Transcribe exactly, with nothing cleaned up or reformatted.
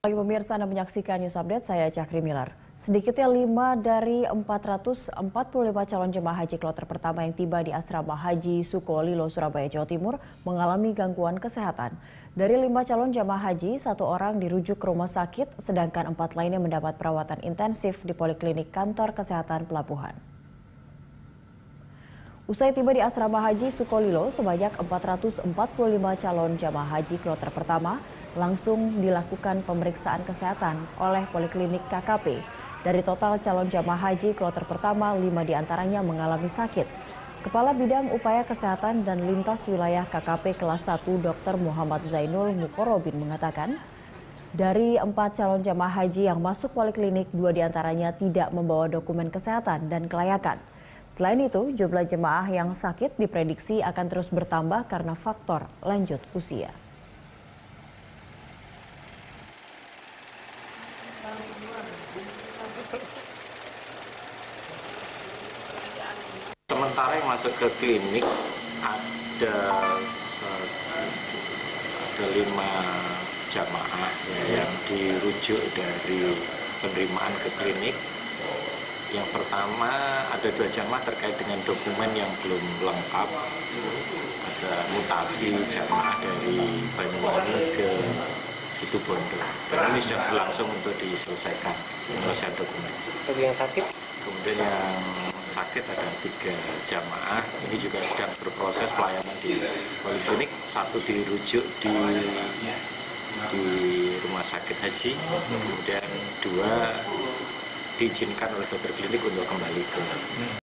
Bagi pemirsa Anda menyaksikan News Update, saya Cakri Milar. Sedikitnya lima dari empat ratus empat puluh lima calon jemaah haji kloter pertama yang tiba di Asrama Haji Sukolilo, Surabaya, Jawa Timur mengalami gangguan kesehatan. Dari lima calon jemaah haji, satu orang dirujuk ke rumah sakit, sedangkan empat lainnya mendapat perawatan intensif di Poliklinik Kantor Kesehatan Pelabuhan. Usai tiba di Asrama Haji Sukolilo, sebanyak empat ratus empat puluh lima calon jemaah haji kloter pertama langsung dilakukan pemeriksaan kesehatan oleh Poliklinik K K P. Dari total calon jemaah haji kloter pertama, lima diantaranya mengalami sakit. Kepala Bidang Upaya Kesehatan dan Lintas Wilayah K K P kelas satu Dokter Muhammad Zainul Mukorobin mengatakan, dari empat calon jemaah haji yang masuk poliklinik, dua diantaranya tidak membawa dokumen kesehatan dan kelayakan. Selain itu, jumlah jemaah yang sakit diprediksi akan terus bertambah karena faktor lanjut usia. Sementara yang masuk ke klinik ada satu, ada lima jamaah ya, yang dirujuk dari penerimaan ke klinik. Yang pertama ada dua jamaah terkait dengan dokumen yang belum lengkap, ada mutasi jamaah dari Banyuwangi ke Situbondo. Dan ini sudah berlangsung untuk diselesaikan penyelesaian dokumen. Bagi yang sakit? Kemudian yang sakit ada tiga jamaah, ini juga sedang berproses pelayanan di poliklinik. Satu dirujuk di di rumah sakit haji, kemudian dua diizinkan oleh dokter klinik untuk kembali ke